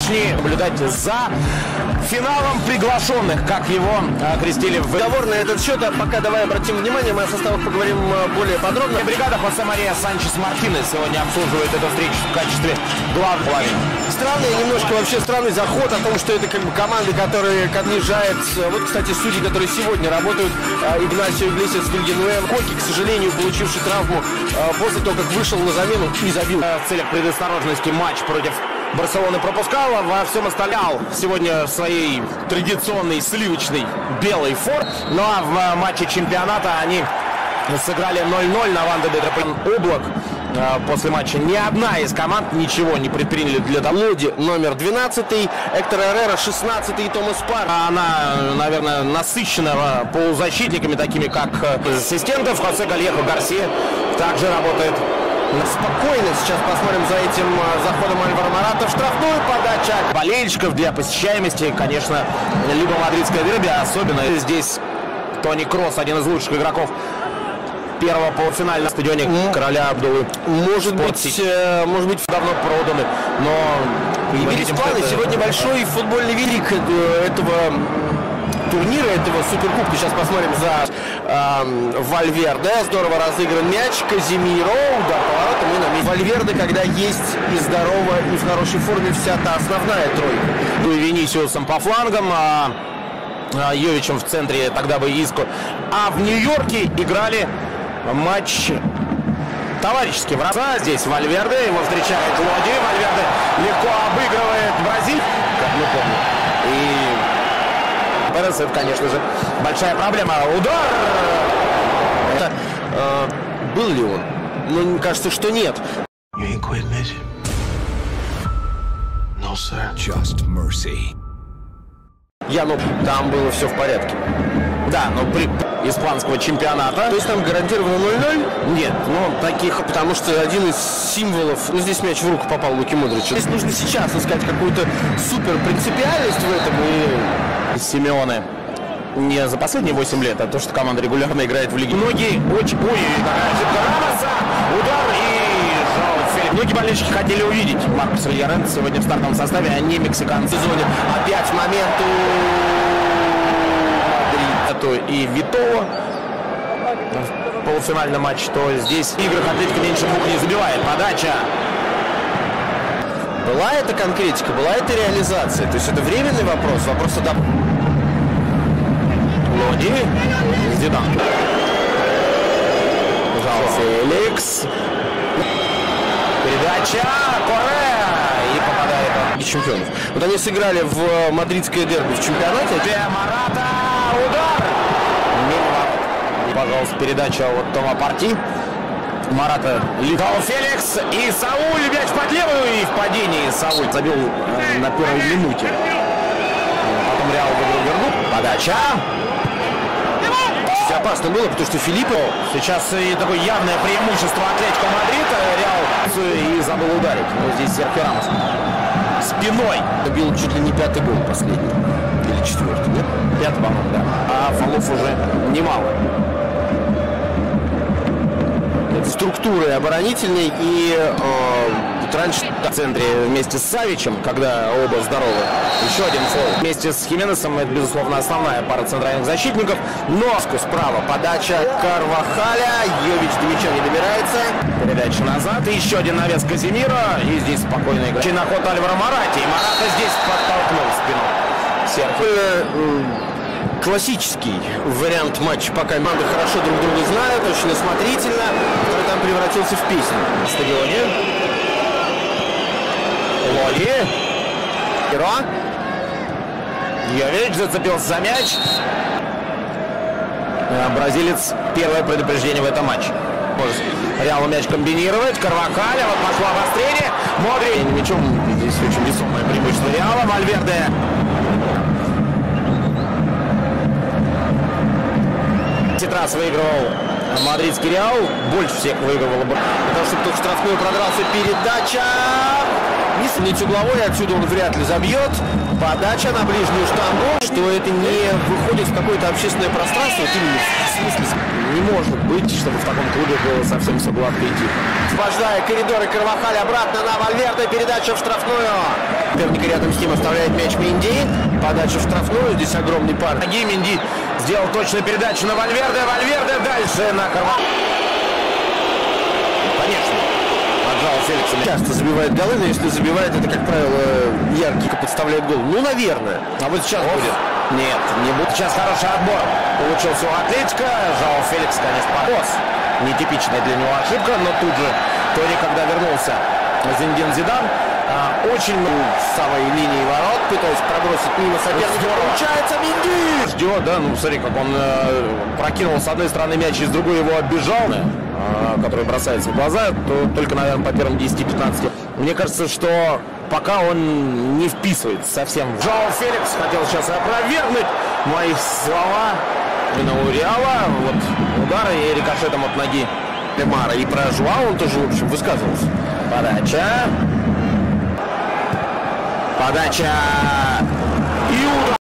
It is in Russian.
точнее наблюдать за финалом приглашенных, как его окрестили в договор на этот счет. А пока давай обратим внимание, мы о составах поговорим более подробно. Бригада Хосе Мария Санчес Мартинес сегодня обслуживает эту встречу в качестве главного. Странный, немножко вообще странный заход о том, что это как бы команды, которые отъезжают. Вот, кстати, судьи, которые сегодня работают, Игнасио Иглесиас, Вильянуэв, Коки, к сожалению, получивший травму после того, как вышел на замену и забил. В целях предосторожности матч против Барселоны пропускал, а во всем остальном сегодня в своей традиционной сливочной белой форме. Ну а в матче чемпионата они сыграли 0-0 на Ванда де Облак. После матча ни одна из команд ничего не предприняли для того. Лоди номер 12, Эктор Эррера 16 и Томас Пар. Она, наверное, насыщена полузащитниками, такими как ассистентов. Хосе Гальехо Гарсия также работает. Спокойно сейчас посмотрим за этим заходом Альваро Мората в штрафную. Подача болельщиков для посещаемости, конечно, либо мадридское дерби, особенно здесь Тони Кросс, один из лучших игроков первого полуфинала на стадионе короля Абдуллы. Может быть, давно проданы, но видите, планы. Сегодня большой футбольный велик этого турнира, этого суперкубка. Сейчас посмотрим за Вальверде. Здорово разыгран мяч. Казимиро. Удар поворотом и на месте. Вальверде, когда есть и здорово, и в хорошей форме вся та основная тройка. Ну и Винисиусом по флангам, Йовичем в центре, тогда бы Иско. А в Нью-Йорке играли матч товарищеский. Врата. Здесь Вальверде. Его встречает Лоди. Вальверде легко обыгрывает Бразилию, как мы помним. И Перес, это, конечно же, большая проблема. Удар! Это, был ли он? Ну, мне кажется, что нет. No, sir. Just mercy. Там было все в порядке. Да, но при испанского чемпионата. То есть там гарантированно 0-0? Нет, таких, потому что один из символов, здесь мяч в руку попал Луки Модричу. Здесь нужно сейчас искать какую-то супер принципиальность в этом. И Симеоне не за последние 8 лет, а то, что команда регулярно играет в лиге. Многие очень... Ой, такая ошибка Рамоса, удар и жалость. Многие болельщики хотели увидеть Маркуса Льоренте сегодня в стартовом составе, а не мексиканца. В сезоне опять момент и Витова в полуфинальном матче, то здесь в играх Атлетико меньше двух не забивает. Подача. Была это конкретика, была это реализация. То есть это временный вопрос, вопрос о... Лоди. Зидан. Феликс. Передача. Корреа. И попадает он. Чемпионов. Вот они сыграли в мадридское дерби в чемпионате. Марата. Удар. Пожалуйста, передача от Тома Парти. Марата летал Феликс. И Сауль мяч под левую. И в падении Сауль забил на первой минуте. Потом Реал выиграл верну. Подача. Опасно было, потому что Филиппо сейчас и такое явное преимущество Атлетико Мадрида. Реал и забыл ударить. Но здесь Серхио Рамос спиной добил чуть ли не 5-й гол последний. Или 4-й, нет? 5-й, по-моему, да. А фолов уже немало. Структуры оборонительной и раньше в центре вместе с Савичем, когда оба здоровы. Еще один фол. Вместе с Хименесом это, безусловно, основная пара центральных защитников. Но справа подача Карвахаля. Йович до мяча не добирается. Передача назад. И еще один навес Казимиро. И здесь спокойно играет. На ход Альваро Морати. И Мората здесь подтолкнул спину. Классический вариант матча, пока команды хорошо друг друга знают, очень осмотрительно, который там превратился в песню на стадионе. Лоди. Геро. Йович зацепился за мяч. Бразилец первое предупреждение в этом матче. Реал мяч комбинировать. Карвахаля. Вот пошло обострение. Модри. Мячом здесь очень весомое преимущество Реала. Вальверде. Раз выигрывал мадридский Реал. Больше всех выигрывал. Потому что кто в штрафную продрался. Передача. Не угловой, отсюда он вряд ли забьет. Подача на ближнюю штангу. Что это не выходит в какое-то общественное пространство. Вот именно в смысле не может быть, чтобы в таком клубе было совсем все гладко идти. Освобождая коридоры, Карвахаль обратно на Вальверде. Передача в штрафную. Соперник рядом с ним оставляет мяч Менди. Подача в штрафную. Здесь огромный пар. Ноги Менди сделал точную передачу на Вальверде. Вальверде дальше на Карвахаля. Конечно. Отжал Феликса. Часто забивает голы, но если забивает, это, как правило, яркий подставляет гол. Ну, наверное. А вот сейчас будет. Нет, не будет. Сейчас хороший отбор. Получился у Атлетика. Жао Феликс, конечно, покос. Нетипичная для него ошибка, но тут же Тони, когда вернулся Зинедин Зидан, очень с самой линии ворот, пытаясь пробросить мимо соперника. Получается Менди! Ждет, да, ну смотри, как он прокинул с одной стороны мяч, и с другой его оббежал, который бросается в глаза, то только, наверное, по первым 10-15. Мне кажется, что пока он не вписывается совсем. Жао Феликс хотел сейчас опровергнуть мои слова. Именно у Реала вот удары и рикошетом от ноги Лемара. И про Жуау он тоже, в общем, высказывался. Подача.